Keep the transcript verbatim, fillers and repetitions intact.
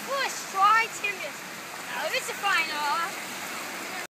full of straw timber. Now, it's a fine, all.